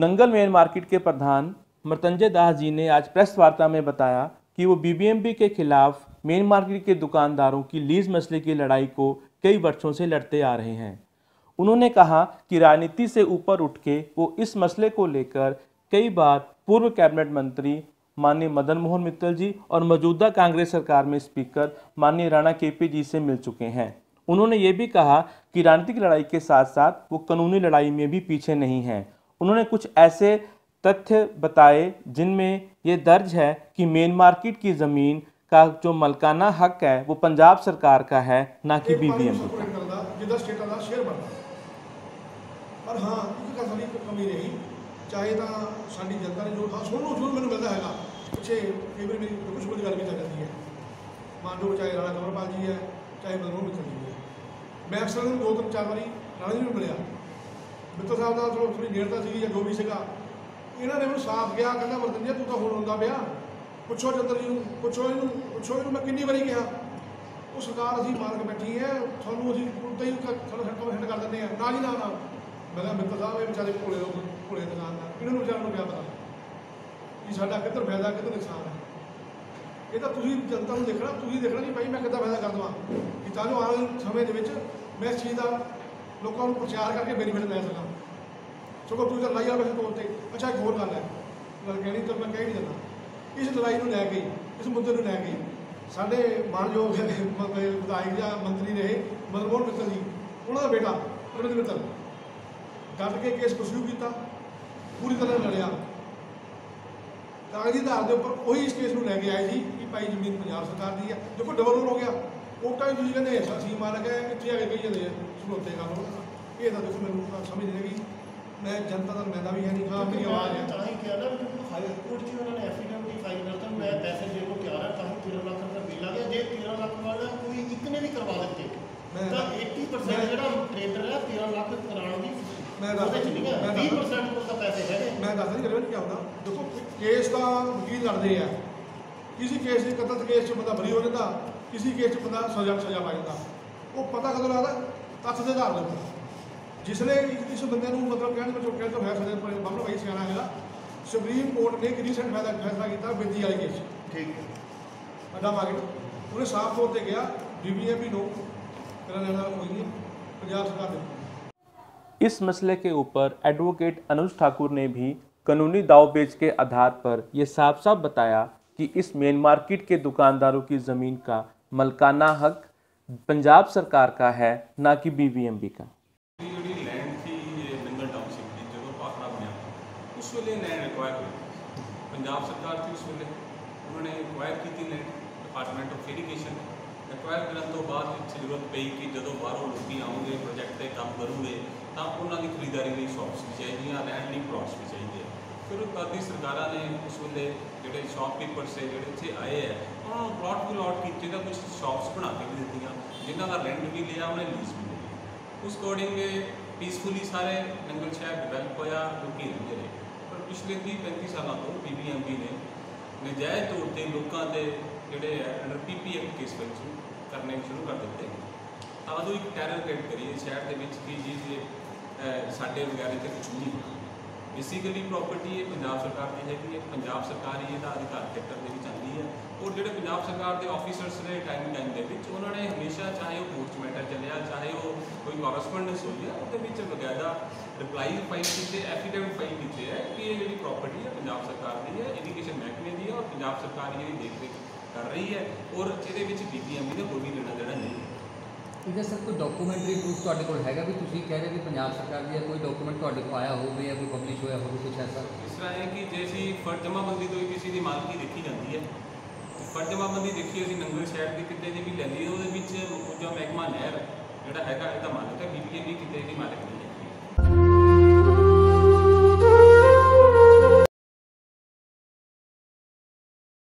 Nangal main market के प्रधान मृत्युंजय दास जी ने आज प्रेस वार्ता में बताया कि वो बीबीएमबी के खिलाफ मेन मार्केट के दुकानदारों की लीज मसले की लड़ाई को कई वर्षों से लड़ते आ रहे हैं। उन्होंने कहा कि राजनीति से ऊपर उठ के वो इस मसले को लेकर कई बार पूर्व कैबिनेट मंत्री माननीय मदन मोहन मित्तल जी और मौजूदा कांग्रेस सरकार में स्पीकर माननीय राणा केपी जी से मिल चुके हैं। उन्होंने ये भी कहा कि राजनीतिक लड़ाई के साथ साथ वो कानूनी लड़ाई में भी पीछे नहीं हैं। उन्होंने कुछ ऐसे तथ्य बताए जिनमें ये दर्ज है कि मेन मार्केट की ज़मीन का जो मलकाना हक है वो पंजाब सरकार का है, ना कि बीबीएमबी का। पर हाँ एक गल साडी कमी रही, चाहे तो साडी जनता ने जो सुनने जो मैंने मिलता है पिछे कई बार मेरी कुछ बड़ी गल भी चल जाती है, मान लो चाहे राणा कंवरपाल जी है चाहे मनमोहन मित्तल जी है। मैं अक्सर दो तीन चार बारी राणा जी में मिलिया, मित्तल साहब का चलो थोड़ी नेड़ता सी या जो भी सीगा, इन्होंने मैंने साफ कहा कहना मृत्युंजय तू तो हुण आउंदा पिया, पुछो चंद्र जी पुछो इनू मैं कितनी बारी कहा वो सरकार असीं मालक बैठी है थानू असीं उल्टा ही हैंड कर देंगे ना जी ना। मैं कहा मित्तल साहब ये बेचारे भोले लोग भोले दुकानदार इन्होंने बेचारों को क्या पता कि साडा किधर फायदा किधर नुकसान है। ये तो तुसीं जनता को देखना, तुसीं देखना नहीं भाई मैं कितना फायदा कर देवां कि तां जो आने वाले समय दे विच मैं इस चीज़ का लोगों को प्रचार करके बेनीफिट लै सकां। सगों तुसीं तां लड़ाई वाले तौर पर अच्छा एक होर गल है, गल कहनी तो मैं कह नहीं देना, इस लड़ाई को लैके इस मुद्दे को लैके साडे मानयोग विधायक या मंत्री रहे मदन मोहन मित्तल जी, उन्होंने बेटा अरविंद मित्तल डट के केस परस्यू किया, पूरी तरह लड़िया, कागजी आधार के उपर वही इस केस को लैके आए थे कि भाई जमीन पंजाब सरकार की है। देखो डबल रोल हो गया, वोटा भी तुम कहते असीं मालक है, इतने आके कही जाते समझौते का ये तो देखो मैं समझ नहीं लगी, मैं जनता का नुमाइंदा भी है नहीं, हाँ मेरी आवाज़ है। हाईकोर्ट जी उन्होंने एफिडेविट फाइल करता मैं पैसे देने को तैयार है, 13 लाख रुपये बिल आ गया, जे 13 लाख वाला कोई एक ने भी करवा देते तो 80% जो ट्रेडर है 13 लाख कराने की मैं दस नहीं क्या होता। देखो केस का वकील लड़ते हैं, किसी केस की कतल केस च बंदा बरी हो जाता, किसी केस च बंदा सजा पा जाता, वो पता कदों लगता तत्थ के आधार पर जिसने इस बंदे मतलब कहने तो है सजा बाबा भाई सियाना है। सुप्रीम कोर्ट ने एक रीसेंट फैसला किया बेदी वाले केस ठीक है अड्डा मार्केट, उन्हें साफ तौर पर कहा बीबीएमबी नो मेरा लेना कोई नहीं, पंजाब सरकार ने। इस मसले के ऊपर एडवोकेट अनुज ठाकुर ने भी कानूनी दावपेच के आधार पर यह साफ साफ बताया कि इस मेन मार्केट के दुकानदारों की ज़मीन का मलकाना हक पंजाब सरकार का है, ना कि बीबीएमबी का। लैंड थी नंगल टाउनशिप की जो पाखड़ा बनया उस वे लैंड एक्वायर हुई, पंजाब सरकार थी उस वे उन्होंने एक्वायर की land department of irrigation acquire करने तो बाद जरूरत पई कि जो बाहरों लोग आउंगे प्रोजेक्ट पर काम करूँगे तो उन्होंने खरीदारी लिए शॉप्स भी चाहिए, लैंड लिंक प्लॉट्स भी चाहिए। फिर तादी सरकार ने उस वे जोड़े शॉपकीपर से जो इतने आए हैं उन्होंने प्लॉट भी अलॉट किए, कुछ शॉप्स बना के भी दी जिन्हों का रेंट भी लिया उन्हें लीज भी ली। उस अकॉर्डिंग पीसफुली सारे नंगल शहर डिवेलप होया लोग रहते रहे। पर पिछले 30-35 सालों तो बीबीएमबी ने नजायज़ तौर पर लोगों के जोड़े अंडर पीपी एक्ट केस करने शुरू कर दिते, तो एक टैरर क्रिएट करिए शहर के जी साढ़े वगैरह से कुछ नहीं होना। बेसिकली प्रॉपर्टी ये पंजाब सरकार की हैगी है, पंजाब सरकार ही इसका अधिकार खेतर के आती है और जो पंजाब सरकार के ऑफिसर्स ने टाइम के उन्होंने हमेशा चाहे वो कोर्ट मैटर चलिया चाहे वो कोई कॉरस्पोंडेंस हुई है वो बकायदा रिप्लाई फाइल किए एफिडेविट फाइल किए है कि ये जी प्रॉपर्टी है पंजाब सरकार की है, इरीगेशन महकमे की है और पंजाब सरकार ये देख रेख कर रही है और ये बीबीएमबी का कोई भी लेना देना नहीं है। ਇਹਦਾ ਸਰ ਕੋਈ ਡਾਕੂਮੈਂਟਰੀ ਪ੍ਰੂਫ ਤੁਹਾਡੇ ਕੋਲ ਹੈਗਾ ਵੀ ਤੁਸੀਂ ਕਹਿ ਰਹੇ ਕਿ ਪੰਜਾਬ ਸਰਕਾਰ ਦੀ ਕੋਈ ਡਾਕੂਮੈਂਟ ਤੁਹਾਡੇ ਕੋਲ ਆਇਆ ਹੋਵੇ ਜਾਂ ਕੋਈ ਪਬਲਿਸ਼ ਹੋਇਆ ਹੋਵੇ ਕੁਛ ਐਸਾ? इस तरह है कि जैसी फर्ज जमाबंदी तो किसी की मालकी देखी जाती है, फर्ज जमाबंदी देखी अभी नंगल शहर की कितने की भी लैली वो महकमा नहर जोड़ा है इसका मालिक है, बीबीएमबी कितने की मालिक नहीं है।